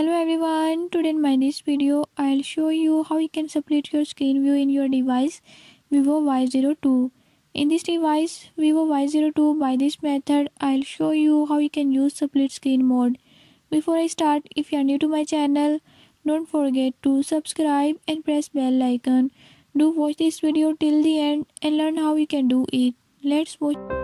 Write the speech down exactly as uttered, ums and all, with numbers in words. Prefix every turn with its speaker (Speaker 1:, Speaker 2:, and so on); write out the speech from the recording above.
Speaker 1: Hello everyone, today in my this video I'll show you how you can split your screen view in your device Vivo Y zero two. In this device Vivo Y zero two, by this method I'll show you how you can use split screen mode. Before I start, if you are new to my channel, don't forget to subscribe and press bell icon. Do watch this video till the end and learn how you can do it. Let's watch.